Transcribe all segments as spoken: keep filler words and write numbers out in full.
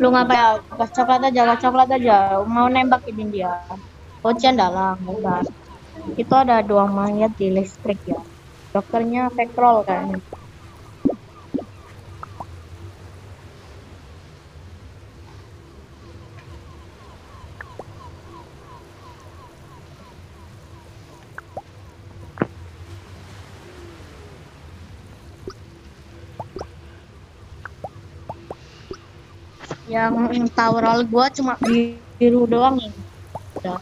Lu ngapain ya? Gas coklat aja, gas coklat aja. Mau nembakin dia. Ocean dalam, udah. Itu ada dua mayat di listrik ya. Dokternya petrol kayaknya. Yang tawural gua cuma biru doang ya. Udah.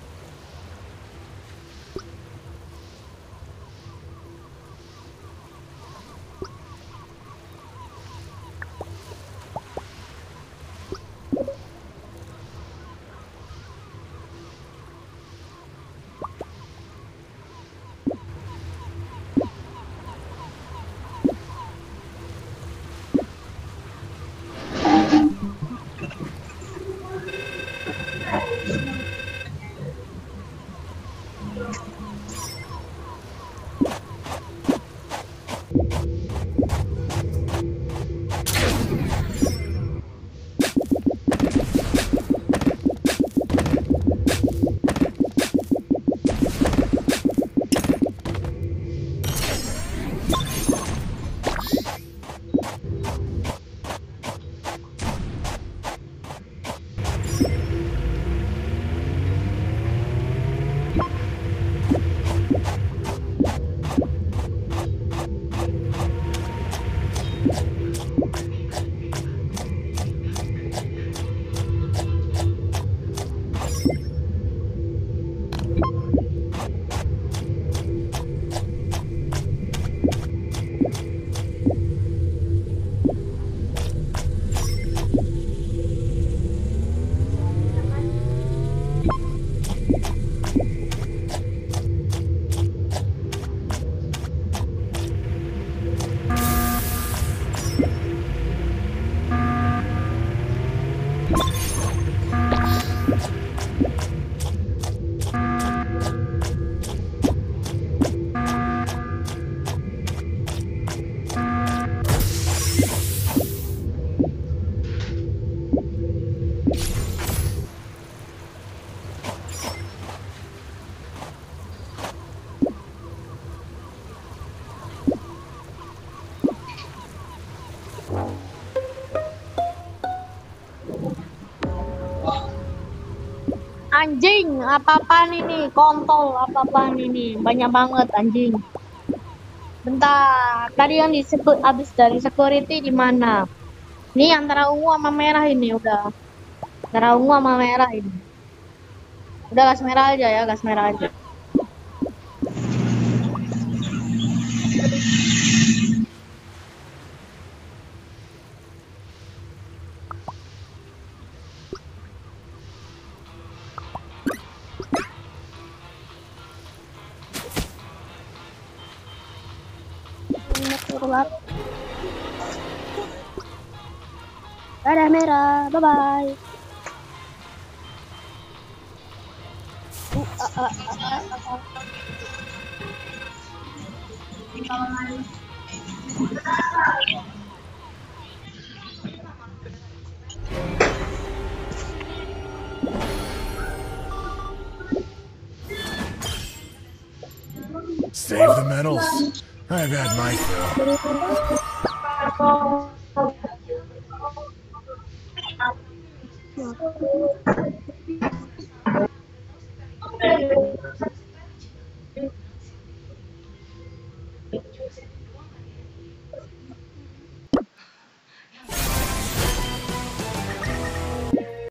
Anjing, apa-apaan ini? Kontol, apa-apaan ini? Banyak banget anjing. Bentar, tadi yang disebut abis dari security di mana? Ini antara ungu sama merah ini udah. Antara ungu sama merah ini. Udah gas merah aja ya, gas merah aja. Ada merah, bye bye. Uh, uh, uh, uh, uh, uh. Save the medals. I've had my fill.